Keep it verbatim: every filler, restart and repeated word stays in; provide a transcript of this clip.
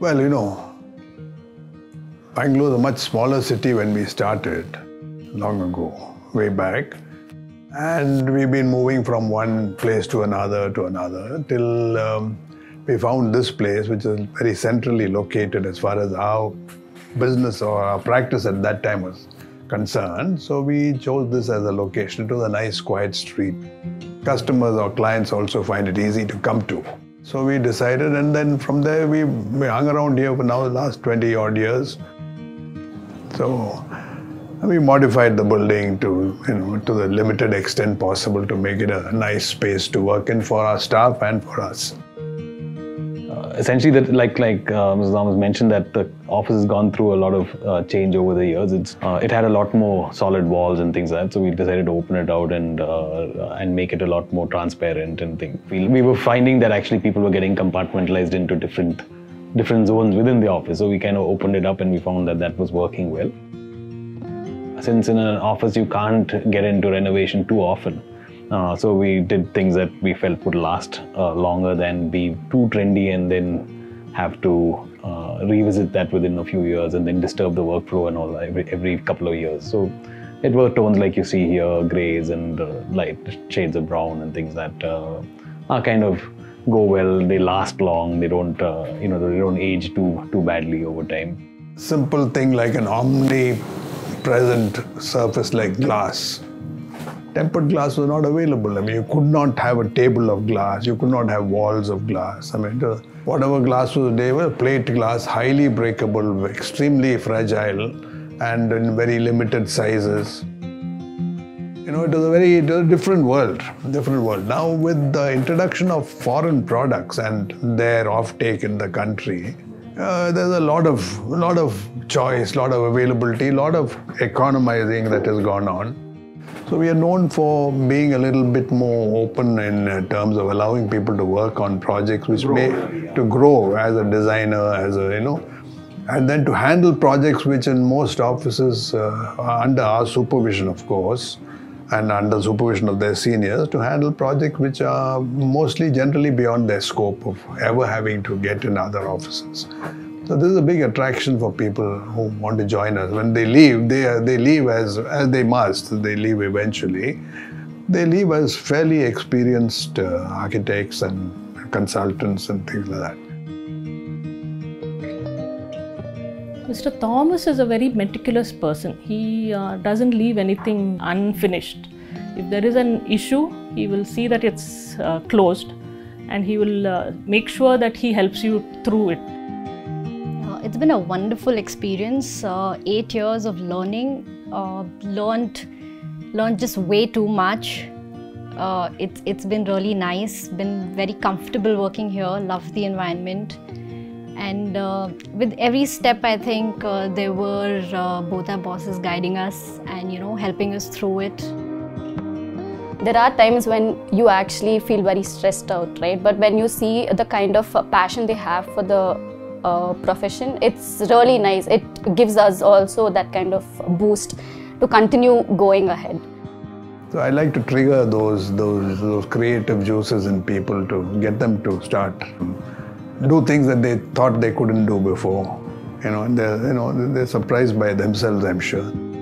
Well, you know, Bangalore is a much smaller city when we started, long ago, way back. And we've been moving from one place to another to another till um, we found this place, which is very centrally located as far as our business or our practice at that time was concerned. So we chose this as a location. It was a nice, quiet street. Customers or clients also find it easy to come to. So we decided, and then from there we, we hung around here for now the last twenty odd years. So we modified the building to, you know, to the limited extent possible to make it a nice space to work in for our staff and for us. Essentially, that like like uh, Mister Thomas mentioned, that the office has gone through a lot of uh, change over the years. It's uh, it had a lot more solid walls and things like that. So we decided to open it out and uh, and make it a lot more transparent and things. We, we were finding that actually people were getting compartmentalized into different different zones within the office. So we kind of opened it up and we found that that was working well. Since in an office you can't get into renovation too often. Uh, so we did things that we felt would last uh, longer than be too trendy and then have to uh, revisit that within a few years and then disturb the workflow and all that every, every couple of years. So it were tones like you see here, greys and uh, light shades of brown and things that uh, are kind of go well, they last long, they don't, uh, you know, they don't age too, too badly over time. Simple thing like an omnipresent surface like glass. Tempered glass was not available. I mean, you could not have a table of glass. You could not have walls of glass. I mean, whatever glass was there was plate glass, highly breakable, extremely fragile, and in very limited sizes. You know, it was a very it was a different world, different world. Now, with the introduction of foreign products and their offtake in the country, uh, there's a lot of, a lot of choice, a lot of availability, a lot of economizing that has gone on. So we are known for being a little bit more open in terms of allowing people to work on projects which may to grow as a designer, as a, you know, and then to handle projects which in most offices uh, are under our supervision, of course, and under supervision of their seniors, to handle projects which are mostly generally beyond their scope of ever having to get in other offices. So this is a big attraction for people who want to join us. When they leave, they they leave as as they must. They leave eventually. They leave as fairly experienced uh, architects and consultants and things like that. Mister Thomas is a very meticulous person. He uh, doesn't leave anything unfinished. If there is an issue, he will see that it's uh, closed, and he will uh, make sure that he helps you through it. It's been a wonderful experience, uh, eight years of learning, uh, learned, learned just way too much. Uh, it's, it's been really nice, been very comfortable working here, love the environment. And uh, with every step, I think uh, there were uh, both our bosses guiding us and, you know, helping us through it. There are times when you actually feel very stressed out, right? But when you see the kind of passion they have for the Uh, profession, it's really nice. It gives us also that kind of boost to continue going ahead. So I like to trigger those those those creative juices in people to get them to start do things that they thought they couldn't do before. You know, and they're you know they're surprised by themselves, I'm sure.